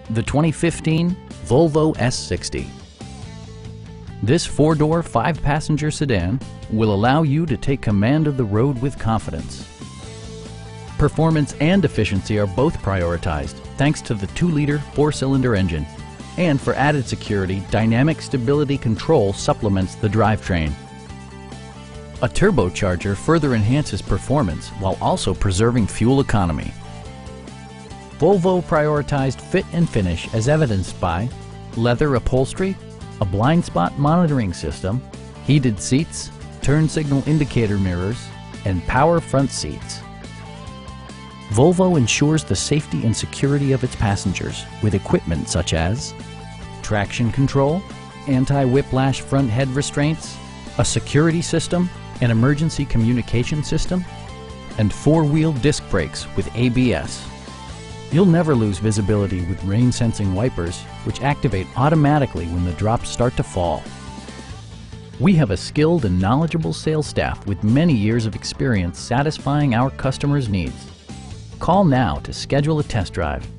the 2015 Volvo S60. This four-door, five-passenger sedan will allow you to take command of the road with confidence. Performance and efficiency are both prioritized thanks to the 2-liter four-cylinder engine. And for added security, dynamic stability control supplements the drivetrain. A turbocharger further enhances performance while also preserving fuel economy. Volvo prioritized fit and finish as evidenced by leather upholstery, a blind spot monitoring system, heated seats, turn signal indicator mirrors, and power front seats. Volvo ensures the safety and security of its passengers with equipment such as traction control, anti-whiplash front head restraints, a security system, an emergency communication system, and four-wheel disc brakes with ABS. You'll never lose visibility with rain-sensing wipers, which activate automatically when the drops start to fall. We have a skilled and knowledgeable sales staff with many years of experience satisfying our customers' needs. Call now to schedule a test drive.